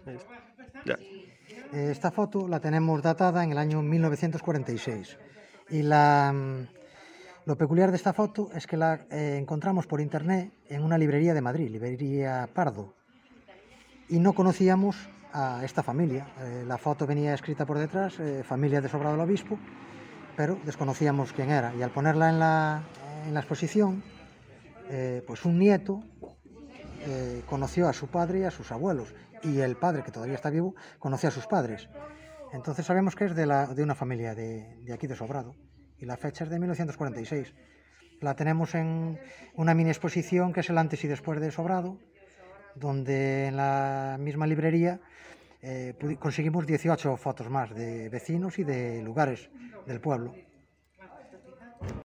Ya. Esta foto la tenemos datada en el año 1946 y lo peculiar de esta foto es que la encontramos por internet en una librería de Madrid, librería Pardo, y no conocíamos a esta familia. La foto venía escrita por detrás, familia de Sobrado del Obispo, pero desconocíamos quién era. Y al ponerla en la exposición, pues un nieto conoció a su padre y a sus abuelos, y el padre, que todavía está vivo, conoció a sus padres. Entonces sabemos que es de una familia de aquí de Sobrado, y la fecha es de 1946. La tenemos en una mini exposición que es el antes y después de Sobrado, donde en la misma librería conseguimos 18 fotos más de vecinos y de lugares del pueblo.